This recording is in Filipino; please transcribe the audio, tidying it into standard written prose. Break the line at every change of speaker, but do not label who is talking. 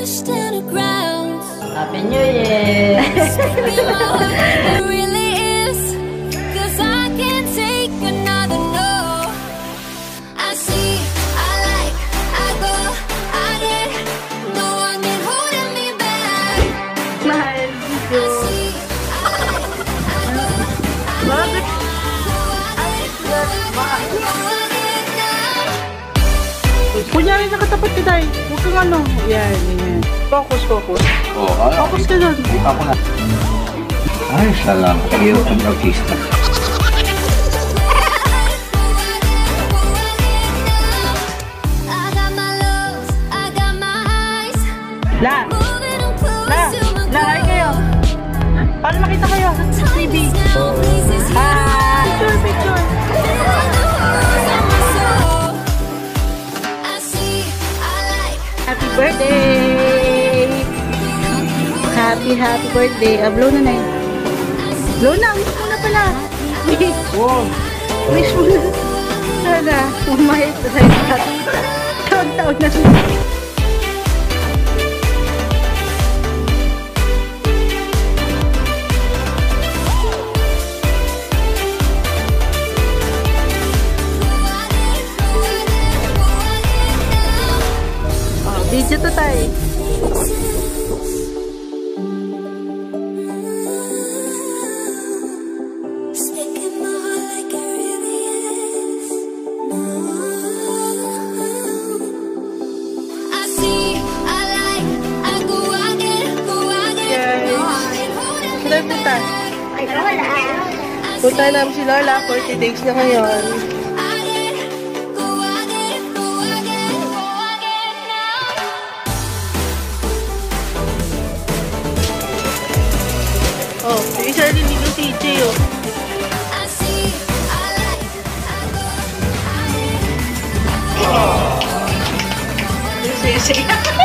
Happy New Year!
It really is, 'cause I can't take another no. I see, I like, I go, I get, no one can holding me back.
Mahal
I
dito.
see, I like, I go,
Bakit? Kunyari nakatapat ka tayo. Huwag kang ano. Yan, yan. Focus, focus. Focus ka doon.
Ako na. Ay, salamat kayo ang artista.
I got my lows, I got my highs.
La!
Moving them close
La!
to my
La, hi kayo. Paano makita kayo sa TV?
now, places
Ah! Picture, picture. Happy birthday! Happy birthday. Blow na yun. Blow na. Wish mo na pala.
Wow!
Wish mo na. Sana. Umayos na tayo sa taon-taon na siya. Video to tayo. Saan punta? Punta namin si Lola. 40 days na ngayon. Oh, yung isa rin dito si CJ, oh. Yung sisi.